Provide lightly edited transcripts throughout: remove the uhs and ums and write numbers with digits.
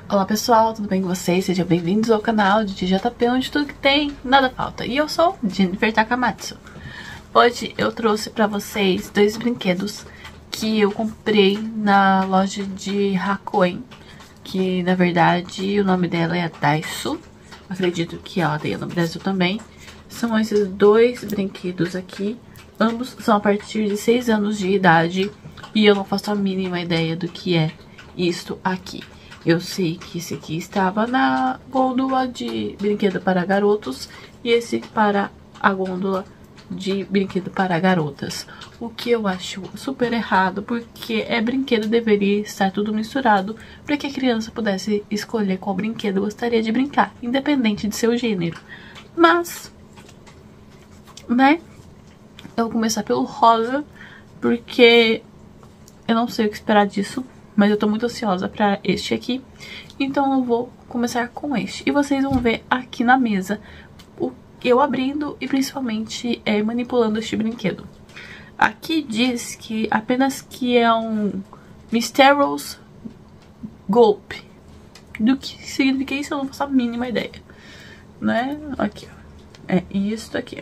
Olá pessoal, tudo bem com vocês? Sejam bem-vindos ao canal de JP, onde tudo que tem, nada falta. E eu sou Jennifer Takamatsu. Hoje eu trouxe pra vocês dois brinquedos que eu comprei na loja de Hakuen, que na verdade o nome dela é Daiso. Acredito que ela tenha no Brasil também. São esses dois brinquedos aqui. Ambos são a partir de 6 anos de idade e eu não faço a mínima ideia do que é isto aqui. Eu sei que esse aqui estava na gôndola de brinquedo para garotos e esse para a gôndola de brinquedo para garotas. O que eu acho super errado, porque brinquedo, deveria estar tudo misturado para que a criança pudesse escolher qual brinquedo gostaria de brincar, independente de seu gênero. Mas, né, eu vou começar pelo rosa, porque eu não sei o que esperar disso. Mas eu tô muito ansiosa pra este aqui, então eu vou começar com este. E vocês vão ver aqui na mesa eu abrindo e principalmente manipulando este brinquedo. Aqui diz que apenas que é um Mysterious Golpe. Do que significa isso eu não faço a mínima ideia, né? Aqui, ó. É isso aqui.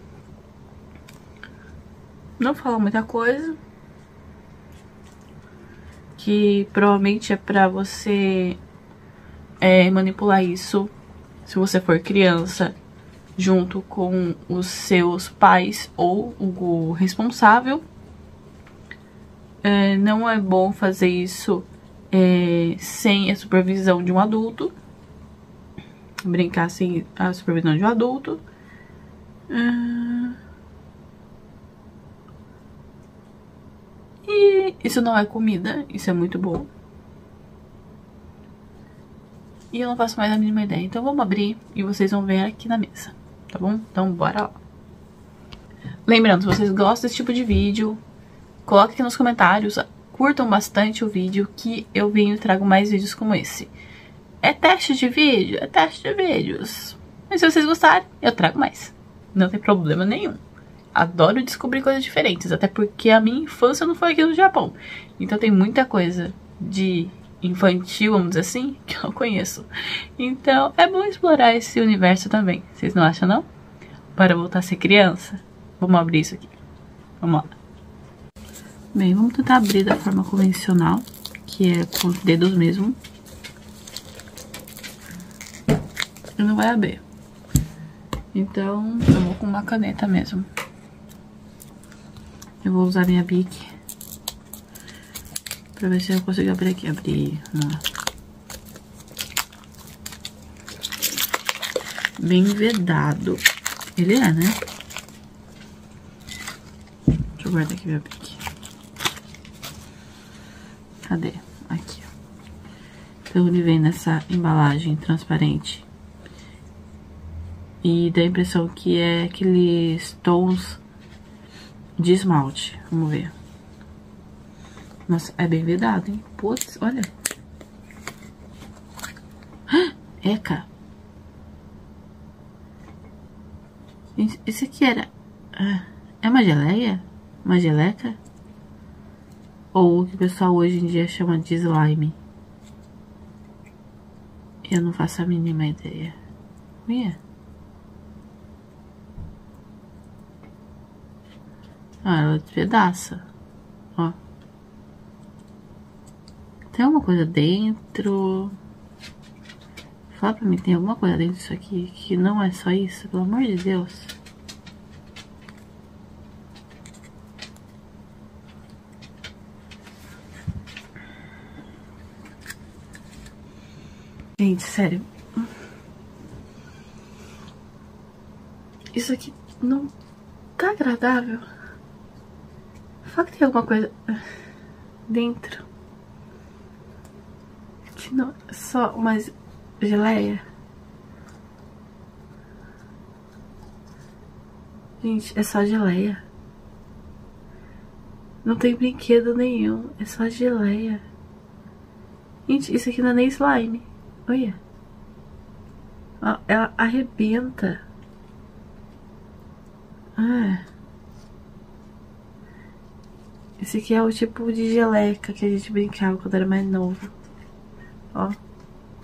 Não fala muita coisa. Que provavelmente é pra você manipular isso, se você for criança, junto com os seus pais ou o responsável. Não é bom fazer isso sem a supervisão de um adulto. Brincar sem a supervisão de um adulto. E isso não é comida, isso é muito bom. E eu não faço mais a mínima ideia. Então vamos abrir e vocês vão ver aqui na mesa, tá bom? Então bora lá. Lembrando, se vocês gostam desse tipo de vídeo, coloque aqui nos comentários, curtam bastante o vídeo, que eu venho e trago mais vídeos como esse. É teste de vídeo? É teste de vídeos. Mas se vocês gostarem, eu trago mais. Não tem problema nenhum. Adoro descobrir coisas diferentes, até porque a minha infância não foi aqui no Japão. Então tem muita coisa de infantil, vamos dizer assim, que eu não conheço. Então é bom explorar esse universo também. Vocês não acham, não? Para voltar a ser criança. Vamos abrir isso aqui. Vamos lá. Bem, vamos tentar abrir da forma convencional, que é com os dedos mesmo. E não vai abrir. Então eu vou com uma caneta mesmo. Eu vou usar minha Bic pra ver se eu consigo abrir aqui. Abrir, vamos lá. Bem vedado. Ele é, né? Deixa eu guardar aqui minha Bic. Cadê? Aqui, ó. Então ele vem nessa embalagem transparente. E dá a impressão que é aqueles tons de esmalte. Vamos ver. Nossa, é bem vedado, hein? Putz, olha. Eca. Isso aqui era... é uma geleia? Uma geleca? Ou o que o pessoal hoje em dia chama de slime? Eu não faço a mínima ideia. Olha. Ah, ela despedaça. Ó. Tem alguma coisa dentro? Fala pra mim, tem alguma coisa dentro disso aqui que não é só isso, pelo amor de Deus. Gente, sério. Isso aqui não tá agradável. Fala que tem alguma coisa dentro. Que não é só uma geleia. Gente, é só geleia. Não tem brinquedo nenhum. É só geleia. Gente, isso aqui não é nem slime. Olha. Ó, ela arrebenta. Esse aqui é o tipo de geleca que a gente brincava quando era mais novo. Ó.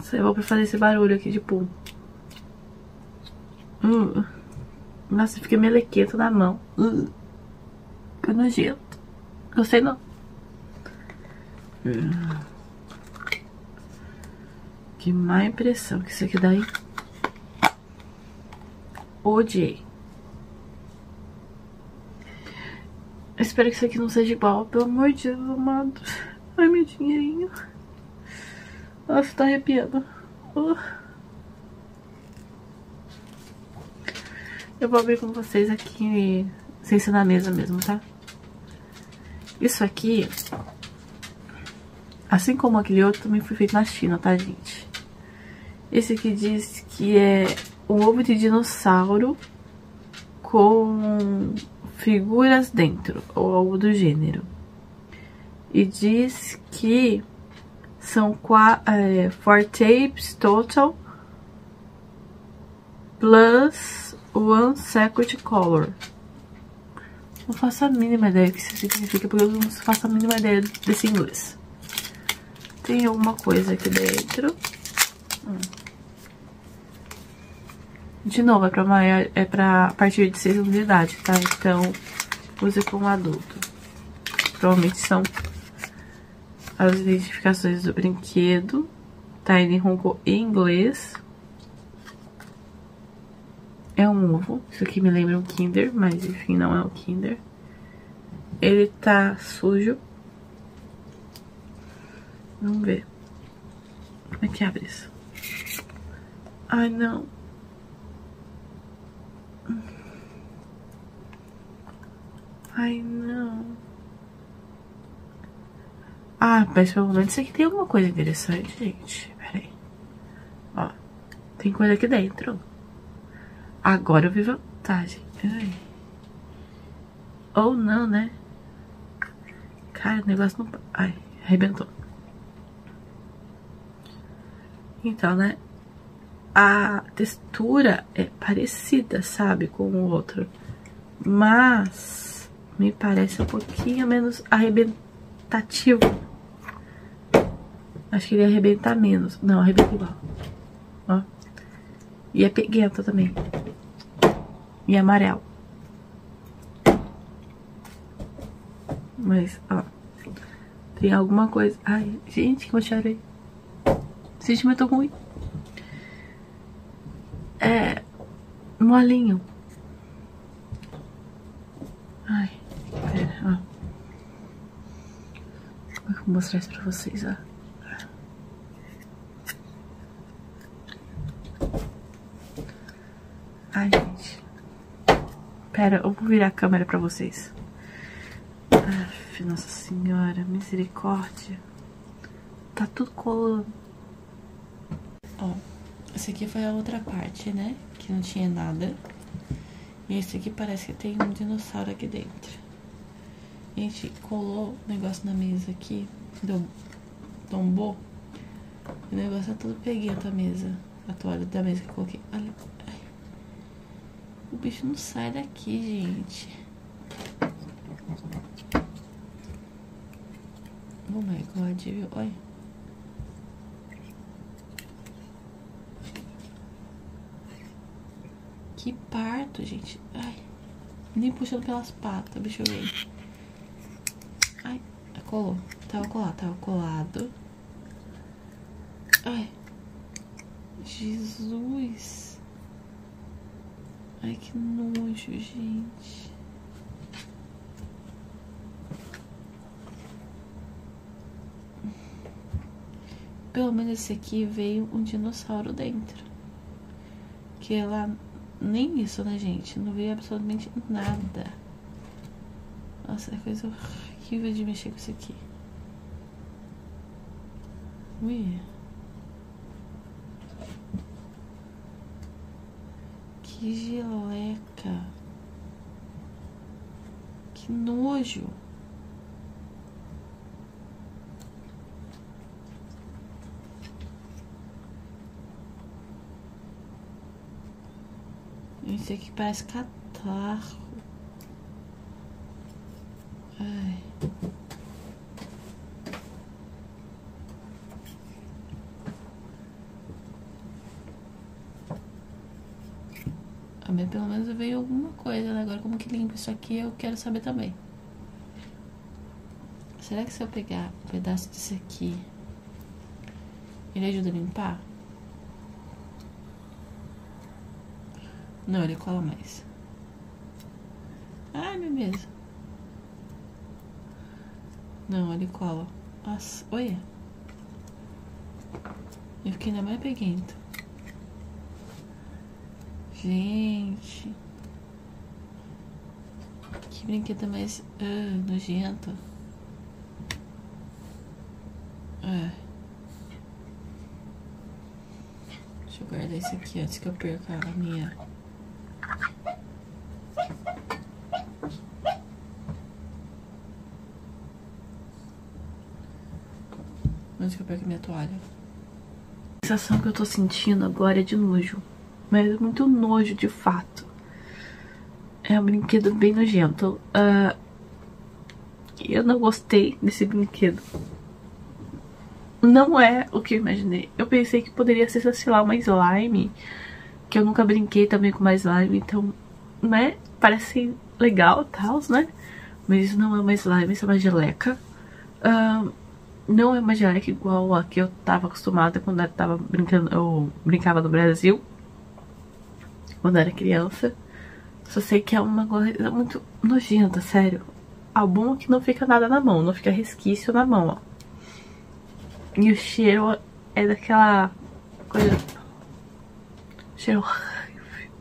Nossa, eu vou pra fazer esse barulho aqui, tipo... Nossa, fica melequento na mão. Que nojento. Gostei não. Que má impressão que isso aqui dá, hein? Odiei. Eu espero que isso aqui não seja igual. Pelo amor de Deus, amado. Ai, meu dinheirinho. Nossa, tá arrepiando. Eu vou abrir com vocês aqui, sem ser na mesa mesmo, tá? Isso aqui, assim como aquele outro, também foi feito na China, tá, gente? Esse aqui diz que é um ovo de dinossauro com figuras dentro, ou algo do gênero. E diz que são 4 tapes total plus 1 second color. Não faço a mínima ideia do que isso significa, porque eu não faço a mínima ideia desse inglês. Tem alguma coisa aqui dentro. De novo, é pra maior, é pra a partir de 6 anos de idade, tá? Então, use como adulto. Provavelmente são as identificações do brinquedo. Tá em Honko em inglês. É um ovo. Isso aqui me lembra um Kinder, mas enfim, não é um Kinder. Ele tá sujo. Vamos ver. Como é que abre isso? Ai, não. Ai, não. Ah, mas pelo menos isso aqui tem alguma coisa interessante, gente. Pera aí. Ó, tem coisa aqui dentro. Agora eu vi vantagem. Ai. Ou não, né? Cara, o negócio não... Ai, arrebentou. Então, né? A textura é parecida, sabe? Com o outro. Mas... me parece um pouquinho menos arrebentativo. Acho que ele ia arrebentar menos. Não, arrebenta igual. Ó. E é peguenta também. E é amarelo. Mas, ó. Tem alguma coisa... Ai, gente, que eu chorei. Sentimento ruim. É... molinho. Ai, pera, ó. Vou mostrar isso pra vocês, ó. Ai, gente. Pera, eu vou virar a câmera pra vocês. Aff, Nossa Senhora, misericórdia. Tá tudo colando. Ó, essa aqui foi a outra parte, né? Que não tinha nada. E esse aqui parece que tem um dinossauro aqui dentro. A gente colou o negócio na mesa aqui. Tombou. O negócio é todo peguento a mesa. A toalha da mesa que eu coloquei. Olha. Ai. O bicho não sai daqui, gente. Oh my god, viu? Olha. Que parto, gente. Ai. Nem puxando pelas patas, bicho veio. Ai, colou. Tava colado. Ai. Jesus. Ai, que nojo, gente. Pelo menos esse aqui veio um dinossauro dentro. Que ela... nem isso, né, gente? Não veio absolutamente nada. Nossa, é coisa horrível de mexer com isso aqui. Ui. Que geleca. Que nojo. Isso aqui parece catarro. Ai. mas pelo menos veio alguma coisa, né? Agora como que limpa isso aqui eu quero saber também. Será que se eu pegar um pedaço disso aqui, ele ajuda a limpar? Não, ele cola mais. Ai, meu Deus. Não, ele cola. Nossa, olha. Eu fiquei ainda mais peguento. Gente. Que brinquedo mais nojento. Deixa eu guardar isso aqui antes que eu perca a minha. Antes que eu perca a minha toalha. A sensação que eu tô sentindo agora é de nojo. Mas é muito nojo de fato. É um brinquedo bem nojento. Eu não gostei desse brinquedo. Não é o que eu imaginei. Eu pensei que poderia ser, sei lá, uma slime. Que eu nunca brinquei também com uma slime. Então, né? Parece legal e tal, né? Mas isso não é uma slime, isso é uma geleca. Não é uma geleca igual a que eu tava acostumada quando eu tava brincando. Eu brincava no Brasil. Quando eu era criança. Só sei que é uma coisa muito nojenta, sério. O bom é que não fica nada na mão. Não fica resquício na mão, ó. E o cheiro é daquela coisa... Cheiro horrível.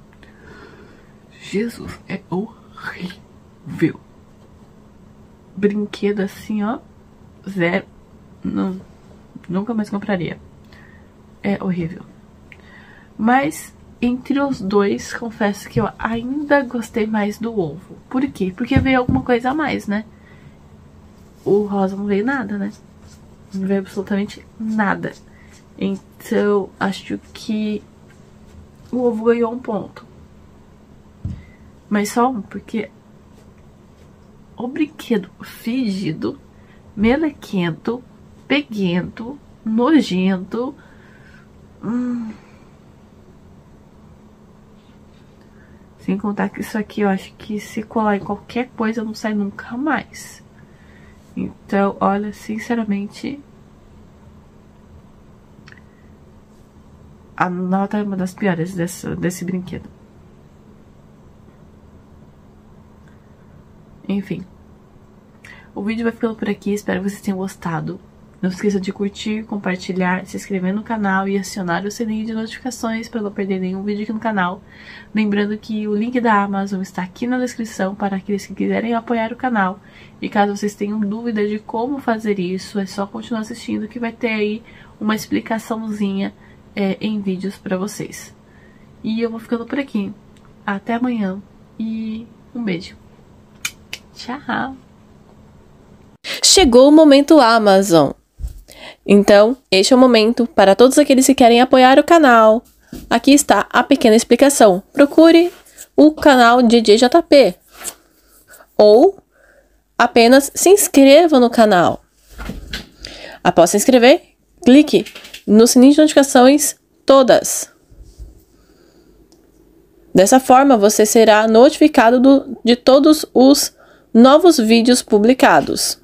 Jesus, é horrível. Brinquedo assim, ó. Zero. Não, nunca mais compraria. É horrível. Mas entre os dois, confesso que eu ainda gostei mais do ovo. Por quê? Porque veio alguma coisa a mais, né? O rosa não veio nada, né? Não veio absolutamente nada. Então, acho que o ovo ganhou um ponto. Mas só um, porque o brinquedo fedido, melequento, peguento, nojento. Sem contar que isso aqui eu acho que se colar em qualquer coisa não sai nunca mais. Então, olha, sinceramente, a nota é uma das piores desse brinquedo. Enfim. O vídeo vai ficando por aqui, espero que vocês tenham gostado. Não se esqueça de curtir, compartilhar, se inscrever no canal e acionar o sininho de notificações para não perder nenhum vídeo aqui no canal. Lembrando que o link da Amazon está aqui na descrição para aqueles que quiserem apoiar o canal. E caso vocês tenham dúvida de como fazer isso, é só continuar assistindo que vai ter aí uma explicaçãozinha em vídeos para vocês. E eu vou ficando por aqui. Até amanhã e um beijo. Tchau! Chegou o momento Amazon. Então, este é o momento para todos aqueles que querem apoiar o canal. Aqui está a pequena explicação. Procure o canal DJJP. Ou apenas se inscreva no canal. Após se inscrever, clique no sininho de notificações todas. Dessa forma, você será notificado de todos os novos vídeos publicados.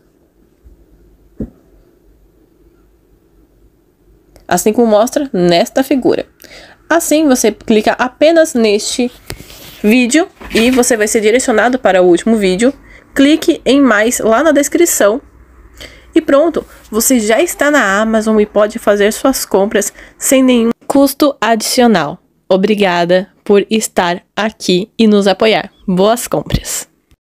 Assim como mostra nesta figura. Assim, você clica apenas neste vídeo e você vai ser direcionado para o último vídeo. Clique em mais lá na descrição. E pronto, você já está na Amazon e pode fazer suas compras sem nenhum custo adicional. Obrigada por estar aqui e nos apoiar. Boas compras!